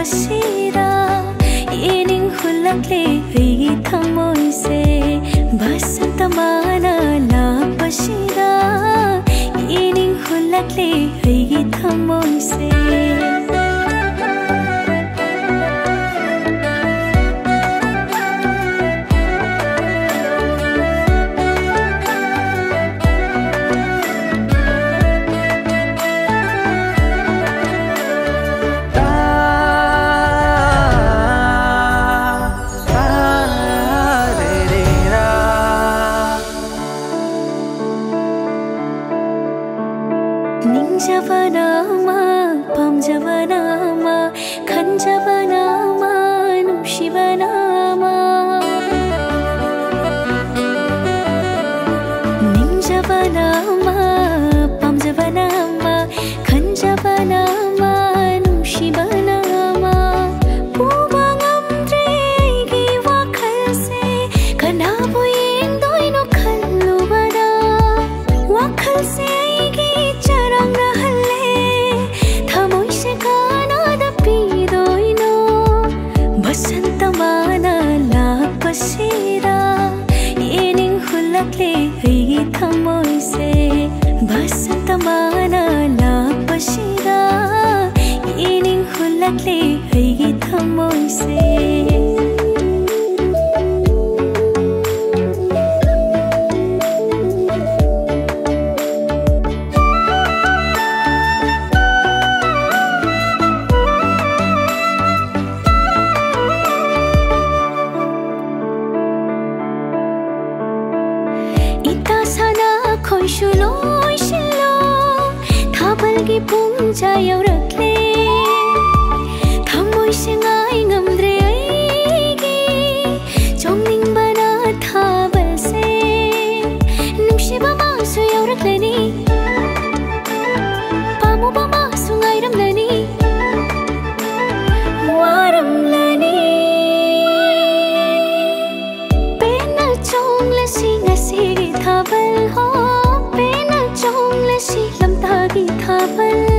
ꯂꯥꯛꯄꯁꯤꯗ ꯌꯦꯅꯤꯡ ꯍꯨꯜꯂꯛꯂꯦ ꯑꯩꯒꯤ ꯊꯃꯣꯏꯁꯦ ꯕꯁꯟꯇ ꯃꯥꯅ ꯂꯥꯛꯄꯁꯤꯗ ꯌꯦꯅꯤꯡ ꯍꯨꯜꯂꯛꯂꯦ ꯑꯩꯒꯤ ꯊꯃꯣꯏꯁꯦ ꯅꯤꯡꯖꯕꯅꯃ ꯄꯥꯝꯖꯕꯅꯃ ꯈꯟꯖꯕꯅꯃ ꯅꯨꯡꯁꯤꯕꯅꯃ ꯅꯤꯡꯖꯕꯅꯃ ꯄꯥꯝꯖꯕꯅꯃ ꯈꯟꯖꯕꯅꯃ ꯅꯨꯡꯁꯤꯕꯅꯃ ꯄꯨꯕ ꯉꯝꯗ꯭ꯔꯦ ꯑꯩꯒꯤ ꯋꯥꯈꯜꯁꯦ ꯀꯅꯥꯕꯨ ꯌꯦꯡꯗꯣꯏꯅꯣ ꯈꯜꯂꯨꯕꯗ ꯋꯥꯈꯜꯁꯦ 예닝 훌락래 의기 탐모이세 바산타 마나 라빠시다 예닝 훌락래 의기 탐모이세 ꯈꯣꯏꯁꯨꯂꯣꯏ ꯁꯤꯜꯂꯣ ꯊꯥꯕꯜꯒꯤ ꯄꯨꯡꯖꯥ ꯌꯧꯔꯛꯂꯦ ꯊꯃꯣꯏꯁꯦ ꯉꯥꯏ ꯉꯝꯗ꯭ꯔꯦ ꯑꯩꯒꯤ ꯆꯣꯡꯅꯤꯡꯕꯅ ꯊꯥꯕꯜꯁꯦ ꯅꯨꯡꯁꯤꯕ ꯃꯥꯁꯨ ꯌꯧꯔꯛꯂꯅꯤ ꯄꯥꯝꯃꯨꯕ ꯃꯥꯁꯨ ꯉꯥꯏꯔꯝꯂꯅꯤ ꯋꯥꯔꯝꯂꯅꯤ ꯄꯦꯟꯅ ꯆꯣꯡꯂꯁꯤ ꯉꯁꯤꯒꯤ ꯊꯥꯕꯜ ꯍꯣ ꯂꯝꯇꯥꯒꯤ ꯊꯥꯕꯜ